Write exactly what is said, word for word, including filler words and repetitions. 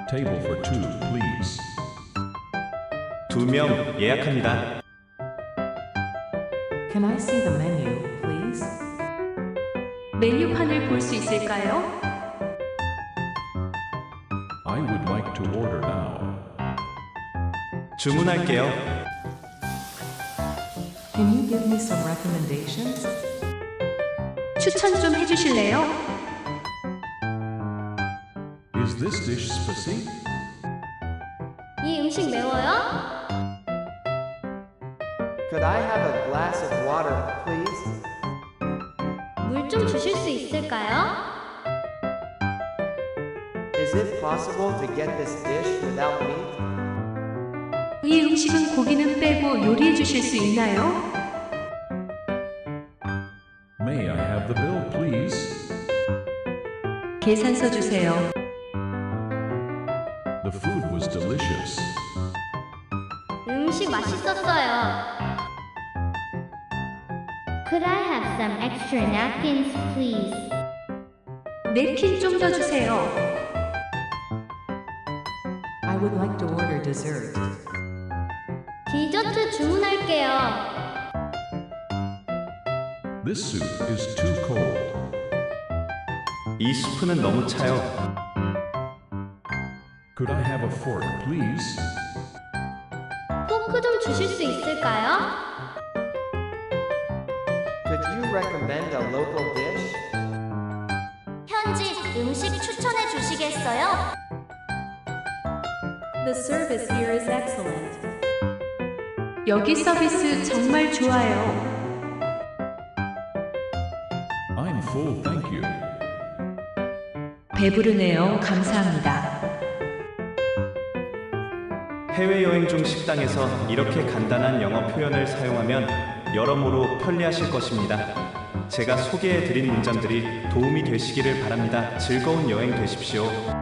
Table for two, please. 두 명 예약합니다. Can I see the menu, please? 메뉴판을 볼 수 있을까요? I would like to order now. 주문할게요. Can you give me some recommendations? 추천 좀 해주실래요? Is this dish spicy? 이 음식 매워요? Could I have a glass of water, please? 물 좀 주실 수 있을까요? Is it possible to get this dish without meat? 이 음식은 고기는 빼고 요리해 주실 수 있나요? May I have the bill, please? 계산서 주세요. The food was delicious. 음식 맛있었어요. Could I have some extra napkins, please? 냅킨 좀 더 주세요. I would like to order dessert. 디저트 주문할게요. This soup is too cold. 이 수프는 너무 차요. Could I have a fork, please? 포크 좀 주실 수 있을까요? Could you recommend a local dish? 현지 음식 추천해 주시겠어요? The service here is excellent. 여기 서비스 정말 좋아요. I'm full, thank you. 배부르네요. 감사합니다. 해외여행 중 식당에서 이렇게 간단한 영어 표현을 사용하면 여러모로 편리하실 것입니다. 제가 소개해드린 문장들이 도움이 되시기를 바랍니다. 즐거운 여행 되십시오.